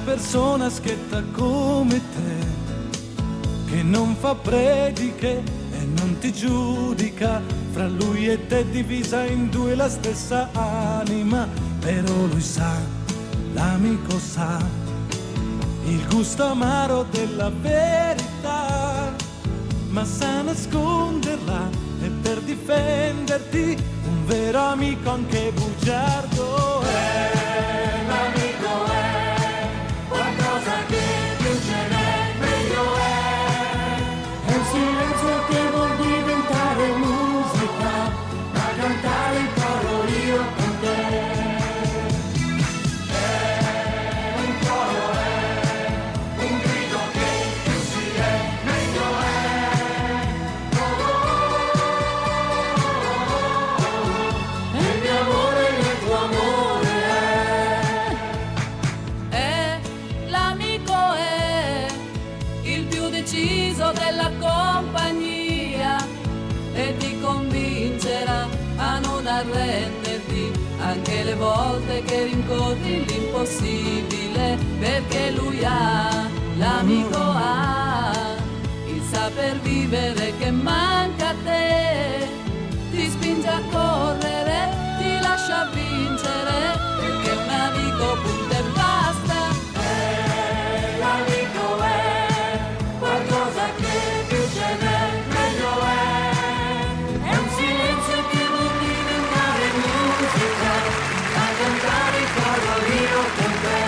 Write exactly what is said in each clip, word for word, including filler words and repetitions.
persona schietta come te, che non fa prediche e non ti giudica, fra lui e te divisa in due la stessa anima, però lui sa, l'amico sa, il gusto amaro della verità, ma sa nasconderla e per difenderti un vero amico anche bugiardo è. L'amico è qualcosa che più ce n'è, meglio è. È un silenzio che vuol diventare musica, ma cantare in coro io con te. È un coro, è un grido che più si è, meglio è. Oh, oh, oh, oh. E il mio amore e il tuo amore è. È l'amico, è il più deciso della compagnia e ti convincerà a non arrenderti anche le volte che rincorri l'impossibile, perché lui ha, l'amico ha il saper vivere che manca a te, ti spinge a correre, ti lascia vincere, perché un amico punta e basta. Eh, l'amico è qualcosa che più ce n'è, meglio è. È un silenzio che vuol diventare musica, a cantare il coro io con te.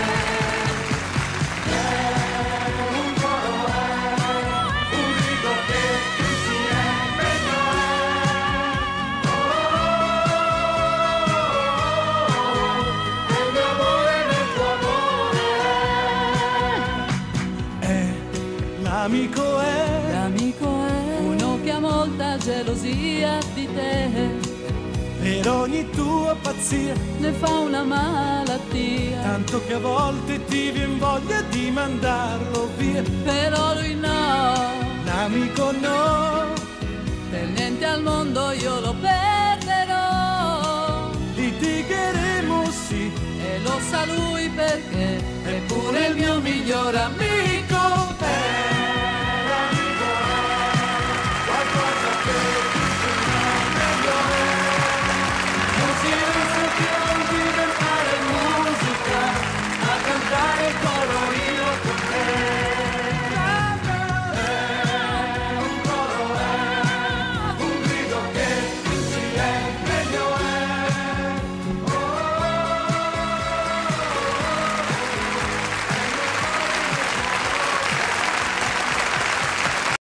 È un coro, è un grido che più si è, meglio è. Oh, oh, oh, oh. E il mio amore nel tuo amore è. È l'amico è. L'amico è uno che ha molta gelosia di te, Per ogni tua pazzia, ne fa una malattia, tanto che a volte ti vien voglia di mandarlo via. però lui no, L'amico no, per niente al mondo io lo perderò. litigheremo sì, E lo sa lui perché è pure il mio miglior amico.